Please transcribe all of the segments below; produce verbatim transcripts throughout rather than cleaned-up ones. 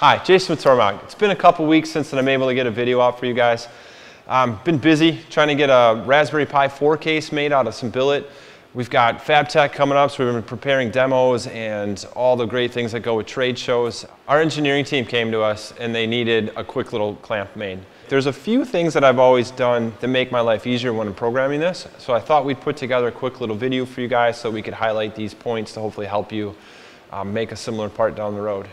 Hi, Jason with Tormach. It's been a couple weeks since I'm able to get a video out for you guys. I've um, been busy trying to get a Raspberry Pi four case made out of some billet. We've got Fabtech coming up, so we've been preparing demos and all the great things that go with trade shows. Our engineering team came to us and they needed a quick little clamp made. There's a few things that I've always done that make my life easier when I'm programming this, so I thought we'd put together a quick little video for you guys so we could highlight these points to hopefully help you um, make a similar part down the road.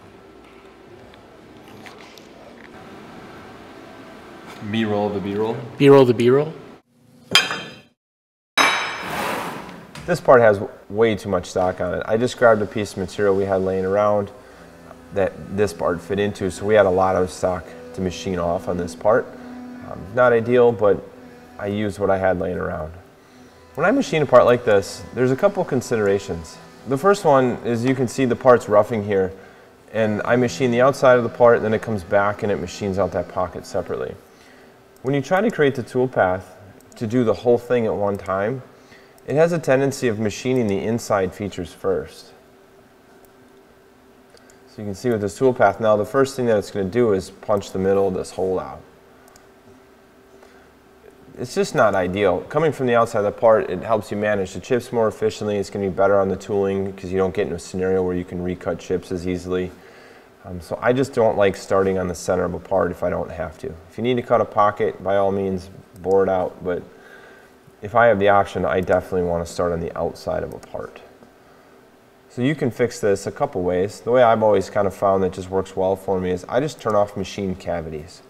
B-roll the B-roll? B-roll the B-roll? This part has way too much stock on it. I just grabbed a piece of material we had laying around that this part fit into, so we had a lot of stock to machine off on this part. Um, not ideal, but I used what I had laying around. When I machine a part like this, there's a couple considerations. The first one is you can see the part's roughing here, and I machine the outside of the part, and then it comes back and it machines out that pocket separately. When you try to create the toolpath to do the whole thing at one time, it has a tendency of machining the inside features first. So you can see with this toolpath now, the first thing that it's going to do is punch the middle of this hole out. It's just not ideal. Coming from the outside of the part, it helps you manage the chips more efficiently. It's going to be better on the tooling because you don't get into a scenario where you can recut chips as easily. Um, so I just don't like starting on the center of a part if I don't have to. If you need to cut a pocket, by all means, bore it out. But if I have the option, I definitely want to start on the outside of a part. So you can fix this a couple ways. The way I've always kind of found that just works well for me is I just turn off machine cavities.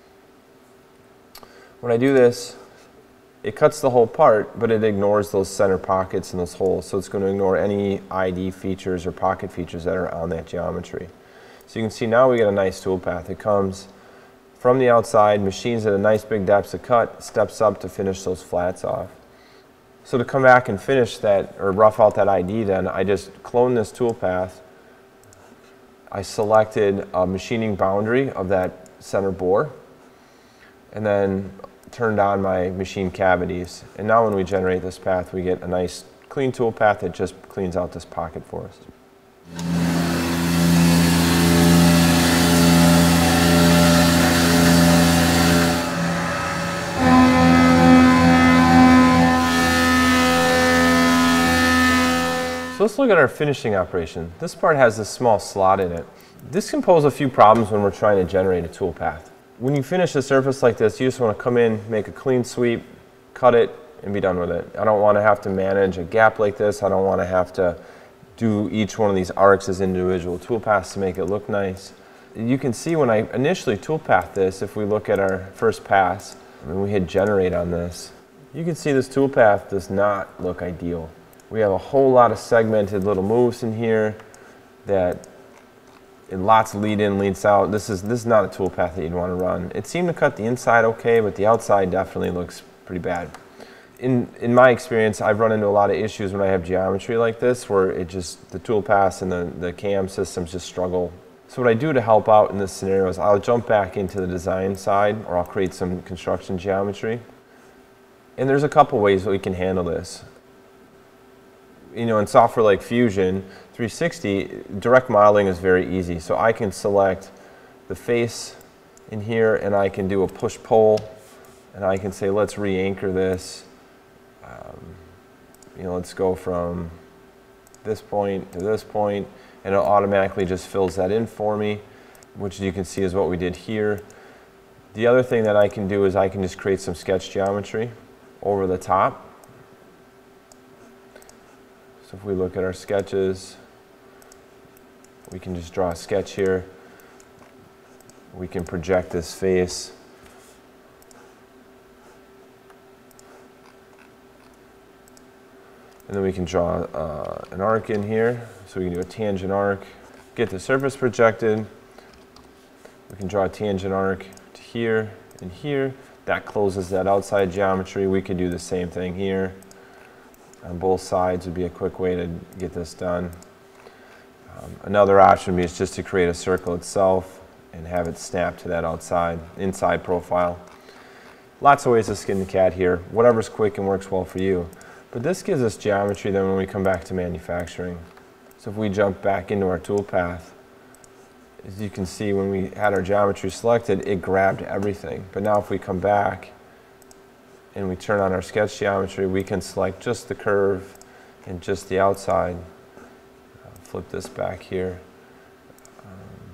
When I do this, it cuts the whole part, but it ignores those center pockets and those holes. So it's going to ignore any I D features or pocket features that are on that geometry. So you can see now we get a nice toolpath. It comes from the outside, machines at a nice big depth to cut, steps up to finish those flats off. So to come back and finish that, or rough out that I D then, I just clone this toolpath. I selected a machining boundary of that center bore, and then turned on my machine cavities. And now when we generate this path, we get a nice clean toolpath that just cleans out this pocket for us. So let's look at our finishing operation. This part has this small slot in it. This can pose a few problems when we're trying to generate a toolpath. When you finish a surface like this, you just want to come in, make a clean sweep, cut it, and be done with it. I don't want to have to manage a gap like this. I don't want to have to do each one of these arcs as individual toolpaths to make it look nice. You can see when I initially toolpath this, if we look at our first pass, and we hit generate on this, you can see this toolpath does not look ideal. We have a whole lot of segmented little moves in here that and lots of lead in, leads out. This is, this is not a toolpath that you'd want to run. It seemed to cut the inside okay, but the outside definitely looks pretty bad. In, in my experience, I've run into a lot of issues when I have geometry like this where it just, the toolpaths and the, the cam systems just struggle. So what I do to help out in this scenario is I'll jump back into the design side, or I'll create some construction geometry. And there's a couple ways that we can handle this. You know, in software like Fusion three sixty, direct modeling is very easy. So I can select the face in here and I can do a push-pull and I can say, let's re-anchor this. Um, you know, let's go from this point to this point, and it automatically just fills that in for me, which you can see is what we did here. The other thing that I can do is I can just create some sketch geometry over the top. So if we look at our sketches, we can just draw a sketch here. We can project this face. And then we can draw uh, an arc in here. So we can do a tangent arc, get the surface projected. We can draw a tangent arc to here and here. That closes that outside geometry. We could do the same thing here. On both sides would be a quick way to get this done. Um, another option would be just to create a circle itself and have it snap to that outside, inside profile. Lots of ways to skin the cat here. Whatever's quick and works well for you. But this gives us geometry then when we come back to manufacturing. So if we jump back into our toolpath, as you can see, when we had our geometry selected, it grabbed everything. But now if we come back and we turn on our sketch geometry, we can select just the curve and just the outside. Uh, flip this back here. Um,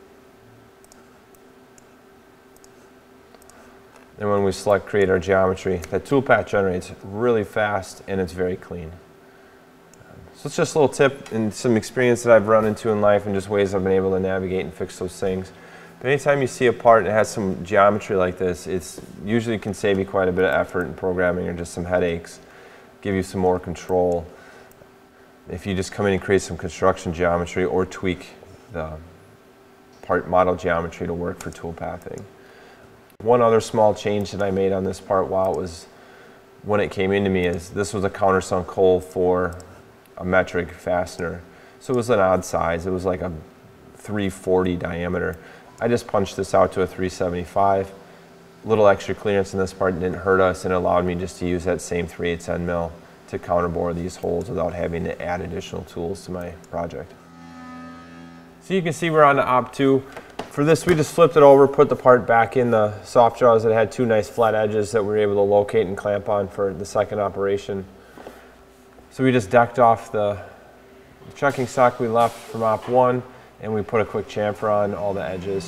and when we select create our geometry, that toolpath generates really fast and it's very clean. So it's just a little tip and some experience that I've run into in life and just ways I've been able to navigate and fix those things. But anytime you see a part that has some geometry like this, it's usually can save you quite a bit of effort in programming or just some headaches, give you some more control. If you just come in and create some construction geometry or tweak the part model geometry to work for toolpathing. One other small change that I made on this part while it was, when it came into me, is this was a countersunk hole for a metric fastener. So it was an odd size. It was like a three forty diameter. I just punched this out to a three seventy-five. A little extra clearance in this part didn't hurt us, and it allowed me just to use that same three eighths end mill to counterbore these holes without having to add additional tools to my project. So you can see we're on to op two. For this, we just flipped it over, put the part back in the soft jaws that had two nice flat edges that we were able to locate and clamp on for the second operation. So we just decked off the checking sock we left from op one, and we put a quick chamfer on all the edges.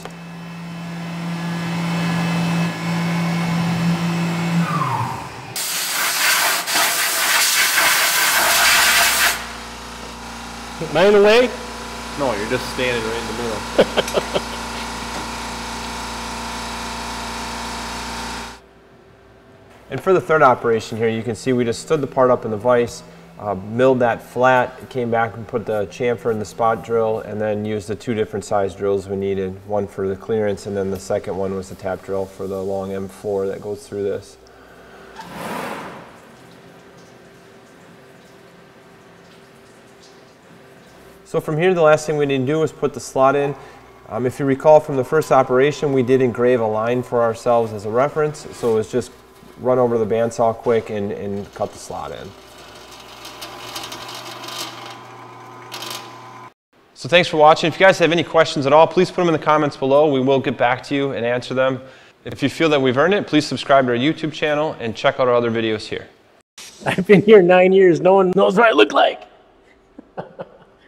Am I in the way? No, you're just standing right in the middle. And for the third operation here, you can see we just stood the part up in the vise, uh, milled that flat, came back and put the chamfer in the spot drill, and then used the two different size drills we needed. One for the clearance, and then the second one was the tap drill for the long M four that goes through this. So from here, the last thing we need to do is put the slot in. Um, if you recall from the first operation, we did engrave a line for ourselves as a reference, so it was just run over the bandsaw quick and, and cut the slot in. So thanks for watching. If you guys have any questions at all, please put them in the comments below. We will get back to you and answer them. If you feel that we've earned it, please subscribe to our YouTube channel and check out our other videos here. I've been here nine years. No one knows what I look like.